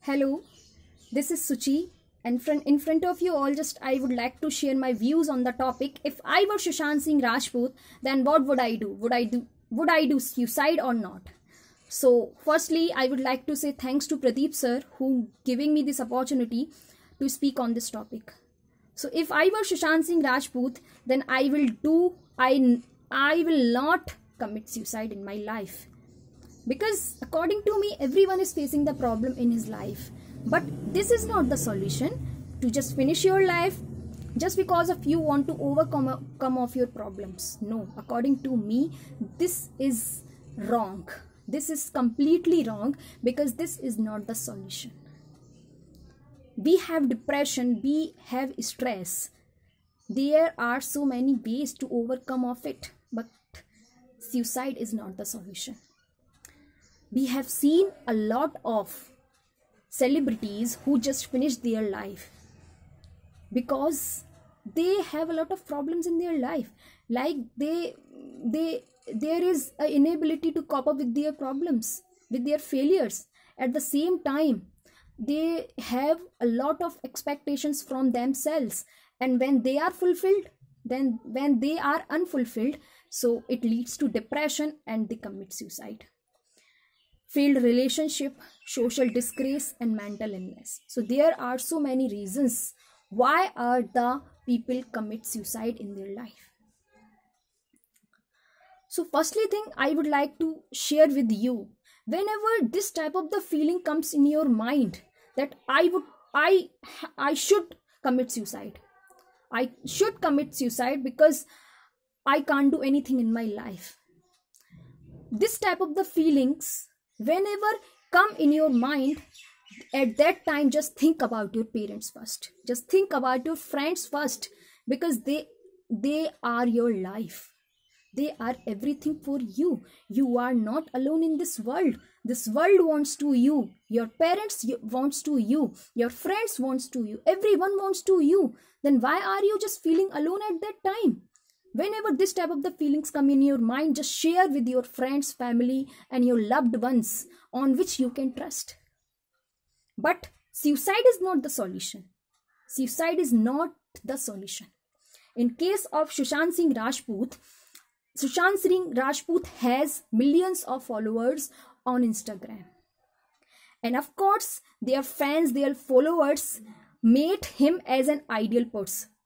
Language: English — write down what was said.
Hello, this is Suchi, and in front of you all, I would like to share my views on the topic. If I were Sushant Singh Rajput, then what would I do? Would I do suicide or not? So, firstly, I would like to say thanks to Pradeep sir who giving me this opportunity to speak on this topic. So, if I were Sushant Singh Rajput, then I will not commit suicide in my life. Because according to me, everyone is facing the problem in his life. But this is not the solution to just finish your life just because of you want to overcome of your problems. No, according to me, this is wrong. This is completely wrong because this is not the solution. We have depression, we have stress. There are so many ways to overcome of it, but suicide is not the solution. We have seen a lot of celebrities who just finished their life because they have a lot of problems in their life. Like there is an inability to cope up with their problems, with their failures. At the same time, they have a lot of expectations from themselves, and when they are fulfilled, then when they are unfulfilled, so it leads to depression and they commit suicide. Failed relationship, social disgrace, and mental illness. So there are so many reasons why are the people commit suicide in their life. So firstly thing I would like to share with you, whenever this type of the feeling comes in your mind that I should commit suicide. I should commit suicide because I can't do anything in my life. This type of the feelings whenever come in your mind, at that time just think about your parents first, just think about your friends first, because they are your life, they are everything for you. You are not alone in this world. This world wants to you, your parents wants to you, your friends wants to you, everyone wants to you. Then why are you just feeling alone at that time? Whenever this type of the feelings come in your mind, just share with your friends, family, and your loved ones on which you can trust. But suicide is not the solution. Suicide is not the solution. In case of Sushant Singh Rajput has millions of followers on Instagram. And of course, their fans, their followers made him as an ideal person.